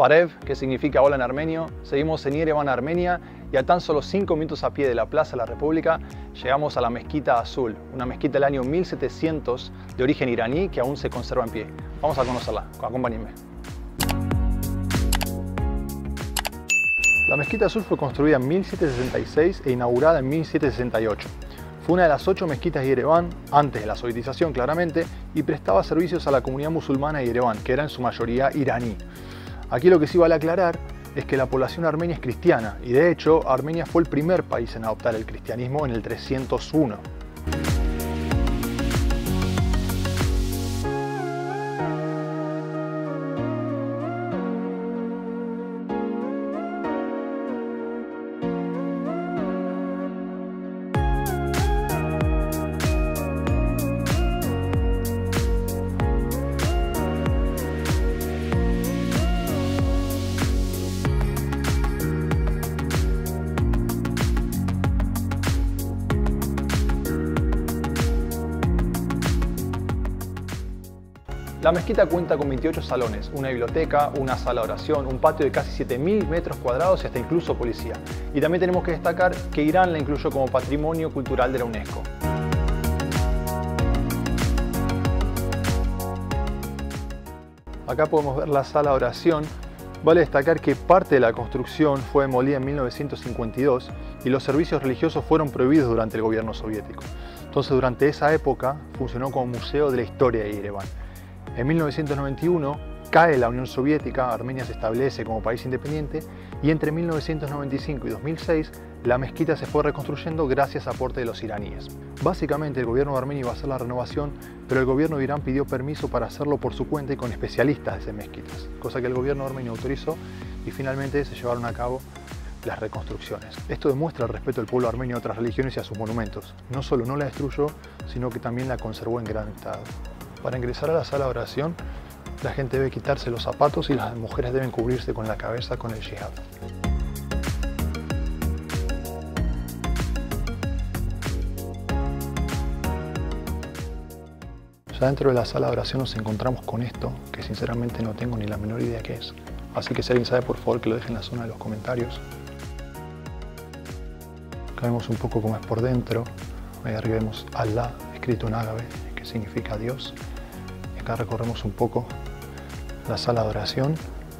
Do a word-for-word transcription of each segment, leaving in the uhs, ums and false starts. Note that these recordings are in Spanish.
Parev, que significa hola en armenio. Seguimos en Yerevan, Armenia, y a tan solo cinco minutos a pie de la Plaza de la República llegamos a la Mezquita Azul, una mezquita del año mil setecientos de origen iraní que aún se conserva en pie. Vamos a conocerla, acompáñenme. La Mezquita Azul fue construida en mil setecientos sesenta y seis e inaugurada en mil setecientos sesenta y ocho. Fue una de las ocho mezquitas de Yerevan, antes de la sovietización claramente, y prestaba servicios a la comunidad musulmana de Yerevan, que era en su mayoría iraní. Aquí lo que sí vale aclarar es que la población armenia es cristiana, y de hecho Armenia fue el primer país en adoptar el cristianismo en el trescientos uno. La mezquita cuenta con veintiocho salones, una biblioteca, una sala de oración, un patio de casi siete mil metros cuadrados y hasta incluso policía. Y también tenemos que destacar que Irán la incluyó como Patrimonio Cultural de la UNESCO. Acá podemos ver la sala de oración. Vale destacar que parte de la construcción fue demolida en mil novecientos cincuenta y dos y los servicios religiosos fueron prohibidos durante el gobierno soviético. Entonces, durante esa época funcionó como museo de la historia de Yerevan. En mil novecientos noventa y uno cae la Unión Soviética, Armenia se establece como país independiente y entre mil novecientos noventa y cinco y dos mil seis la mezquita se fue reconstruyendo gracias a aporte de los iraníes. Básicamente el gobierno de Armenia iba a hacer la renovación, pero el gobierno de Irán pidió permiso para hacerlo por su cuenta y con especialistas de esas mezquitas, cosa que el gobierno de Armenia autorizó y finalmente se llevaron a cabo las reconstrucciones. Esto demuestra el respeto del pueblo armenio a otras religiones y a sus monumentos. No solo no la destruyó, sino que también la conservó en gran estado. Para ingresar a la sala de oración, la gente debe quitarse los zapatos y las mujeres deben cubrirse con la cabeza con el jihad. Ya dentro de la sala de oración nos encontramos con esto, que sinceramente no tengo ni la menor idea qué es. Así que si alguien sabe, por favor, que lo deje en la zona de los comentarios. Acá vemos un poco cómo es por dentro. Ahí arriba vemos Allah, escrito en árabe, que significa Dios. Acá recorremos un poco la sala de oración.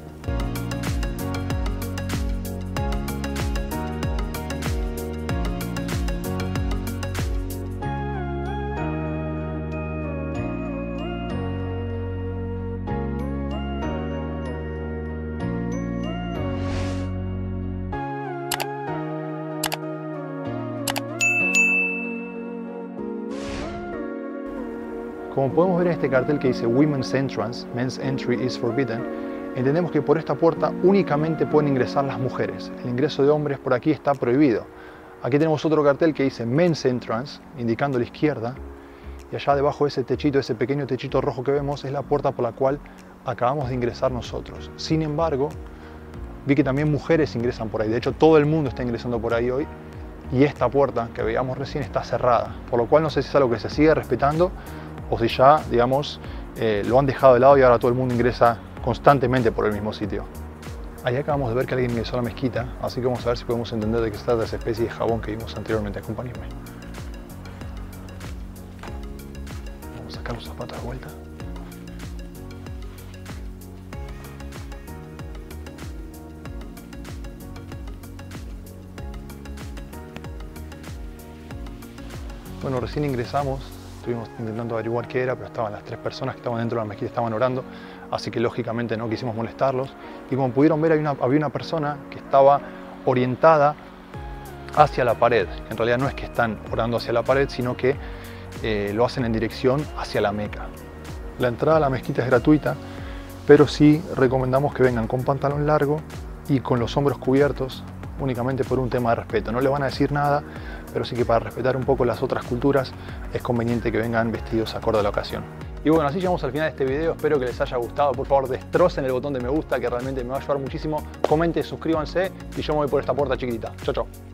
Como podemos ver en este cartel que dice Women's Entrance, Men's Entry is Forbidden, entendemos que por esta puerta únicamente pueden ingresar las mujeres. El ingreso de hombres por aquí está prohibido. Aquí tenemos otro cartel que dice Men's Entrance, indicando la izquierda, y allá debajo de ese techito, ese pequeño techito rojo que vemos, es la puerta por la cual acabamos de ingresar nosotros. Sin embargo, vi que también mujeres ingresan por ahí. De hecho, todo el mundo está ingresando por ahí hoy, y esta puerta que veíamos recién está cerrada, por lo cual no sé si es algo que se sigue respetando o si ya, digamos, eh, lo han dejado de lado y ahora todo el mundo ingresa constantemente por el mismo sitio. Ahí acabamos de ver que alguien ingresó a la mezquita, así que vamos a ver si podemos entender de qué se trata esa especie de jabón que vimos anteriormente. Acompáñenme. Vamos a sacar los zapatos de vuelta. Bueno, recién ingresamos. Estuvimos intentando averiguar qué era, pero estaban las tres personas que estaban dentro de la mezquita, estaban orando, así que lógicamente no quisimos molestarlos. Y como pudieron ver, había una, había una persona que estaba orientada hacia la pared. En realidad no es que están orando hacia la pared, sino que eh, lo hacen en dirección hacia la Meca. La entrada a la mezquita es gratuita, pero sí recomendamos que vengan con pantalón largo y con los hombros cubiertos, únicamente por un tema de respeto. No les van a decir nada, pero sí que para respetar un poco las otras culturas es conveniente que vengan vestidos acorde a la ocasión. Y bueno, así llegamos al final de este video, espero que les haya gustado. Por favor, destrocen el botón de me gusta, que realmente me va a ayudar muchísimo. Comenten, suscríbanse y yo me voy por esta puerta chiquitita. Chau, chau.